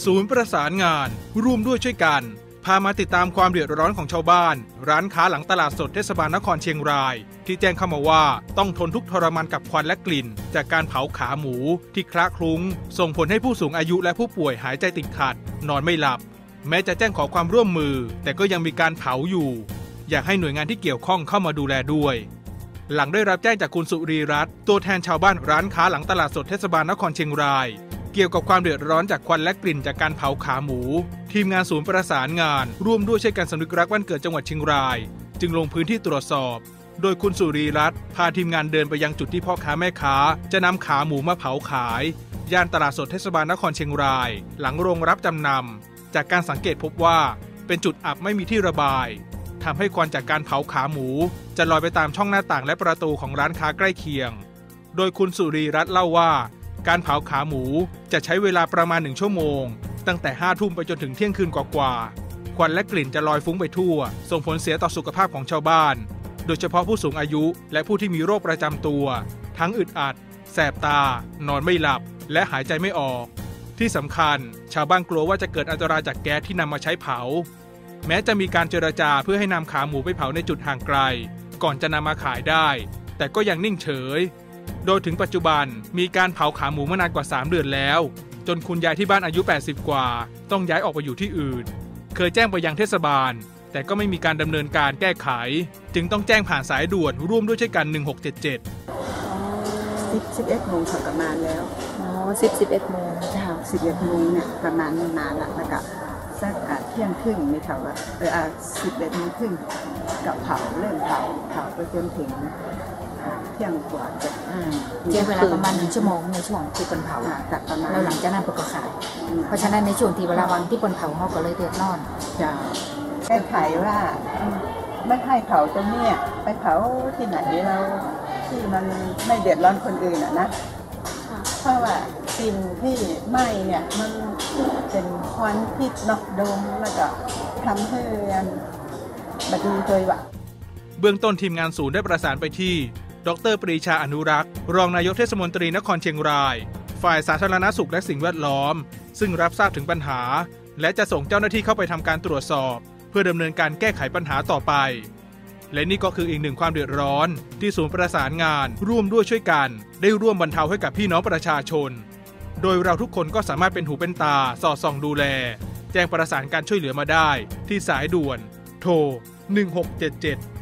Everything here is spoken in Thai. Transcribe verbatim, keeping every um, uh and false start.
ศูนย์ประสานงานร่วมด้วยช่วยกันพามาติดตามความเดือดร้อนของชาวบ้านร้านค้าหลังตลาดสดเทศบาลนครเชียงรายที่แจ้งเข้ามาว่าต้องทนทุกข์ทรมานกับควันและกลิ่นจากการเผาขาหมูที่คละคลุ้งส่งผลให้ผู้สูงอายุและผู้ป่วยหายใจติดขัดนอนไม่หลับแม้จะแจ้งขอความร่วมมือแต่ก็ยังมีการเผาอยู่อยากให้หน่วยงานที่เกี่ยวข้องเข้ามาดูแลด้วยหลังได้รับแจ้งจากคุณสุรีรัตน์ตัวแทนชาวบ้านร้านค้าหลังตลาดสดเทศบาลนครเชียงรายเกี่ยวกับความเดือดร้อนจากควันและกลิ่นจากการเผาขาหมูทีมงานศูนย์ประสานงานร่วมด้วยช่วยกันสำนึกรักวันเกิดจังหวัดเชียงรายจึงลงพื้นที่ตรวจสอบโดยคุณสุรีรัตน์พาทีมงานเดินไปยังจุดที่พ่อค้าแม่ค้าจะนำขาหมูมาเผาขายย่านตลาดสดเทศบาลนครเชียงรายหลังโรงรับจำนำจากการสังเกตพบว่าเป็นจุดอับไม่มีที่ระบายทำให้ควันจากการเผาขาหมูจะลอยไปตามช่องหน้าต่างและประตูของร้านค้าใกล้เคียงโดยคุณสุรีรัตน์เล่าว่าการเผาขาหมูจะใช้เวลาประมาณหนึ่งชั่วโมงตั้งแต่ห้าทุ่มไปจนถึงเที่ยงคืนกว่าๆควันและกลิ่นจะลอยฟุ้งไปทั่วส่งผลเสียต่อสุขภาพของชาวบ้านโดยเฉพาะผู้สูงอายุและผู้ที่มีโรคประจำตัวทั้งอึดอัดแสบตานอนไม่หลับและหายใจไม่ออกที่สำคัญชาวบ้านกลัวว่าจะเกิดอันตรายจากแก๊สที่นำมาใช้เผาแม้จะมีการเจรจาเพื่อให้นำขาหมูไปเผาในจุดห่างไกลก่อนจะนำมาขายได้แต่ก็ยังนิ่งเฉยโดยถึงปัจจุบันมีการเผาขาหมูมานานกว่าสามเดือนแล้วจนคุณยายที่บ้านอายุแปดสิบกว่าต้องย้ายออกไปอยู่ที่อื่นเคยแจ้งไปยังเทศบาลแต่ก็ไม่มีการดำเนินการแก้ไขจึงต้องแจ้งผ่านสายด่วนร่วมด้วยช่วยกันหนึ่งหกเจ็ดเจ็ดสิบ สิบเอ็ดโมงถึงประมาณแล้วอ๋อสิบ สิบเอ็ดโมงเช้าสิบเอ็ดโมงเนี่ยประมาณนานละแล้วก็สักเที่ยงครึ่งไม่เท่าละเออสิบเอ็ดโมงครึ่งกับเผาเริ่มเผาเผาไปจนถึงเที่ยงกว่าจะใช้เวลาประมาณหนึ่งชั่วโมงในช่วงที่คนเผาแล้วหลังจากนั้นก็ขายเพราะฉะนั้นในช่วงที่เวลาวันที่คนเผาเขาก็เลยเดือดร้อนจะแก้ไขว่าไม่ให้เผาตรงนี้ไปเผาที่ไหนเราที่มันไม่เดือดร้อนคนอื่นอ่ะนะเพราะว่าสิ่งที่ไหม้เนี่ยมันเป็นควันพิษเนาะโดมแล้วก็ทำให้บัดดีเคยว่ะเบื้องต้นทีมงานศูนย์ได้ประสานไปที่ดร.ปรีชาอนุรักษ์รองนายกเทศมนตรีนครเชียงรายฝ่ายสาธารณสุขและสิ่งแวดล้อมซึ่งรับทราบถึงปัญหาและจะส่งเจ้าหน้าที่เข้าไปทำการตรวจสอบเพื่อดำเนินการแก้ไขปัญหาต่อไปและนี่ก็คืออีกหนึ่งความเดือดร้อนที่ศูนย์ประสานงานร่วมด้วยช่วยกันได้ร่วมบรรเทาให้กับพี่น้องประชาชนโดยเราทุกคนก็สามารถเป็นหูเป็นตาสอดส่องดูแลแจ้งประสานการช่วยเหลือมาได้ที่สายด่วนโทรหนึ่งหกเจ็ดเจ็ด